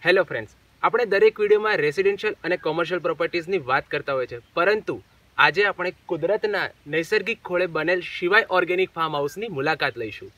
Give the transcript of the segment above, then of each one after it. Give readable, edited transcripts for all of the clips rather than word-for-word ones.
Hello friends, આપણે દરેક વિડીયોમાં રેસિડેન્શિયલ અને કોમર્શિયલ પ્રોપર્ટીઝની વાત કરતા હોય છે, પરંતુ આજે આપણે કુદરતના નૈસર્ગિક ખોળે બનેલ શિવાય ઓર્ગેનિક ફાર્મ હાઉસની મુલાકાત લઈશું।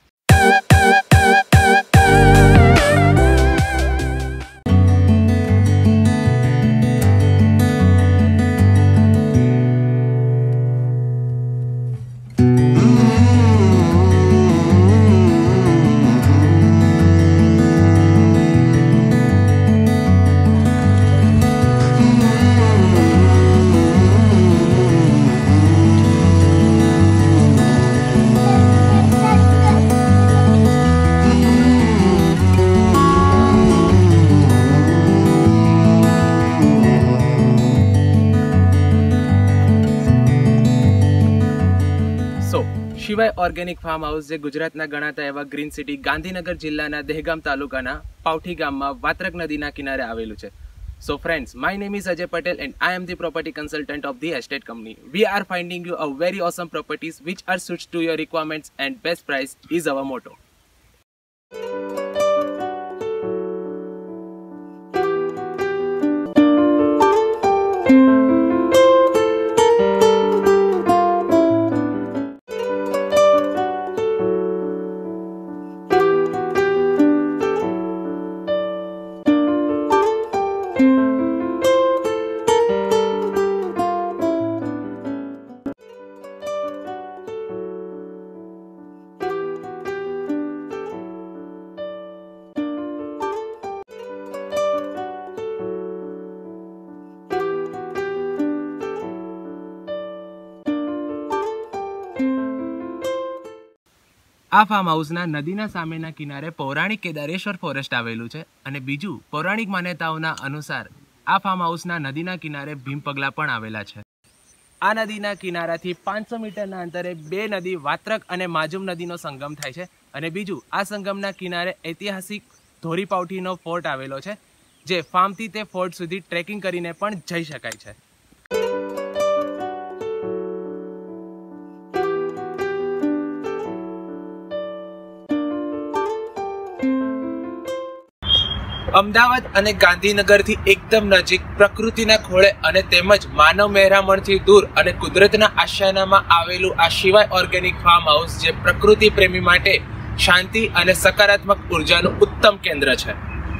શિવાય ઓર્ગેનિક ફાર્મ હાઉસ જે ગુજરાતના ગણાતા એવા ગ્રીન સિટી ગાંધીનગર જિલ્લાના દહેગામ તાલુકાના પાવઠી ગામમાં વાત્રક નદીના કિનારે આવેલું છે। So friends, my name is Ajay Patel and I am the property consultant of the estate company. We are finding you a very awesome properties which are suits to your requirements and best price is our motto। આ farm હાઉસના નદીના સામેના કિનારે પૌરાણિક Kedareshwar forest આવેલું છે અને બીજું પૌરાણિક માન્યતાઓના અનુસાર આ ફાર્મ હાઉસના નદીના કિનારે ભીમ પગલા પણ આવેલા છે। આ નદીના કિનારાથી 500 મીટરના અંતરે બે નદી વાત્રક અને માજુમ નદીનો સંગમ થાય છે અને બીજું આ સંગમના કિનારે ઐતિહાસિક ધોરી પાવઠીનો ફોર્ટ આવેલો છે, જે ફાર્મથી તે ફોર્ટ સુધી ટ્રેકિંગ કરીને પણ જઈ શકાય છે। અમદાવાદ અને ગાંધીનગરથી એકદમ નજીક પ્રકૃતિના ખોળે અને તેમજ માનવ મહેરામણથી દૂર અને કુદરતના આશાનામાં આવેલું આ શિવાય ઓર્ગેનિક ફાર્મ હાઉસ જે પ્રકૃતિ પ્રેમી માટે શાંતિ અને સકારાત્મક ઉર્જાનું ઉત્તમ કેન્દ્ર છે।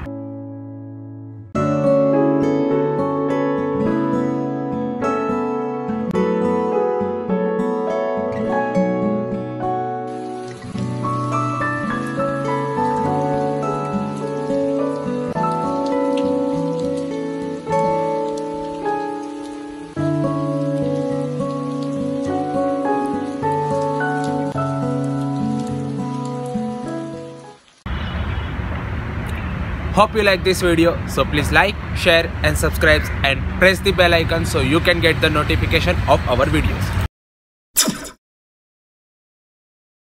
Hope you like this video, so please like, share and subscribe and press the bell icon so you can get the notification of our videos।